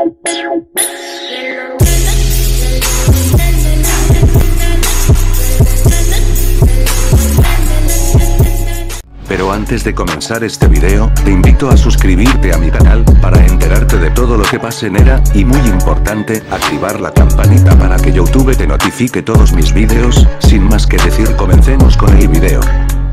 Pero antes de comenzar este video, te invito a suscribirte a mi canal, para enterarte de todo lo que pase en Era, y muy importante, activar la campanita para que YouTube te notifique todos mis vídeos. Sin más que decir, comencemos con el video.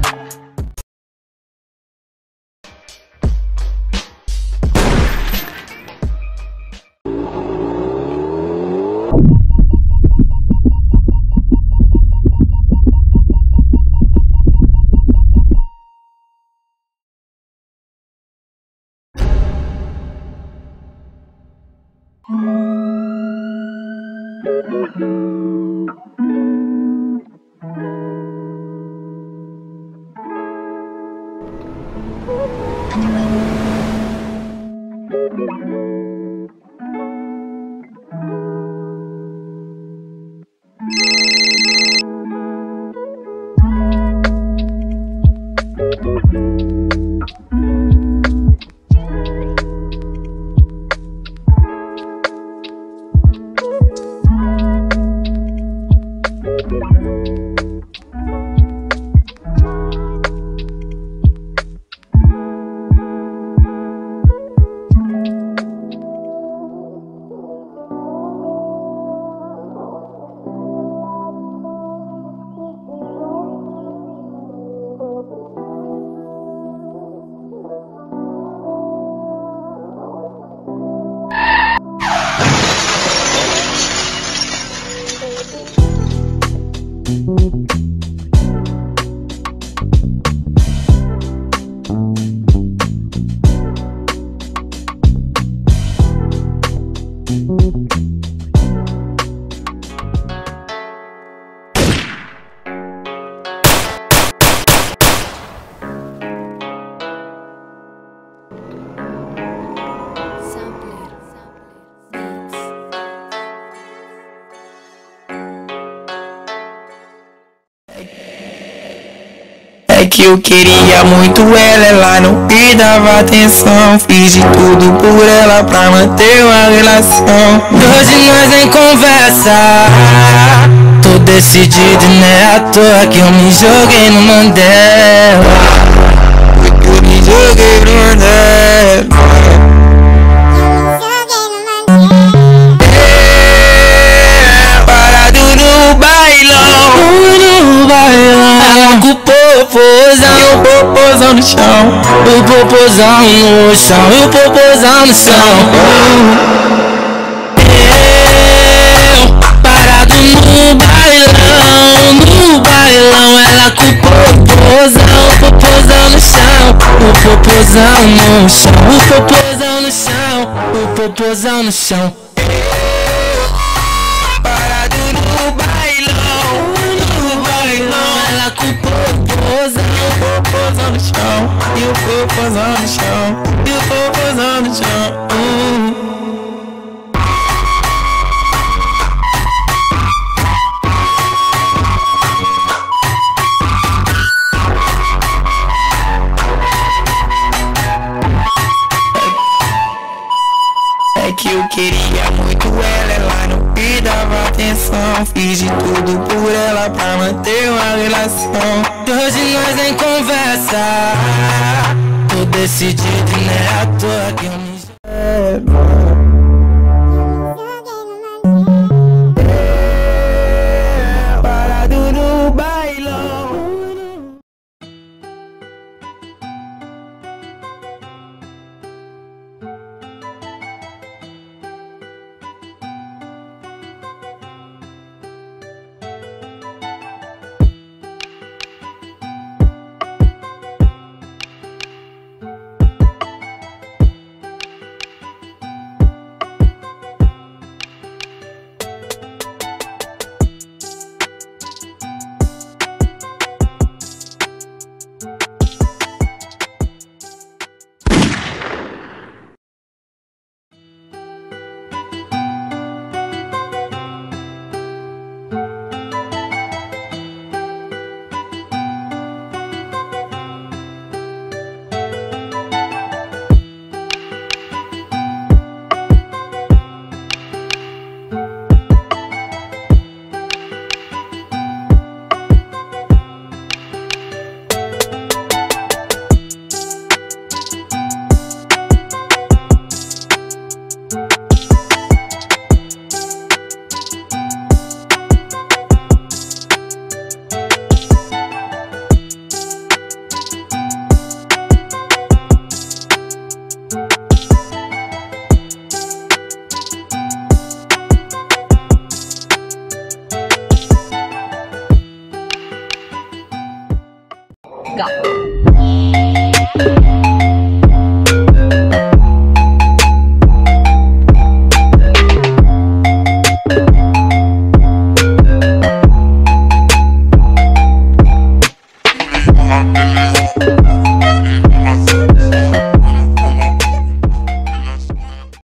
Que eu queria muito ela lá, não me dava atenção. Fiz de tudo por ela pra manter uma relação. Hoje nós em conversa, tô decidido, né? À toa que eu me joguei no Mandela. Eu me joguei no Mandela. Parado no bailão, ela com o popozão, e o popozão no chão, o popozão no chão, e o popozão no chão. Eu parado no bailão, ela com o popozão no chão, o popozão no chão, o popozão no chão, o popozão no chão. Com o popozão no chão, e o popozão no chão, e o popozão no chão. É que eu queria muito ela não me dava atenção. Fiz de tudo por ela pra manter uma relação. Hoje nós em conversa, tô decidido, né? À toa que eu me parado no bailão. gato.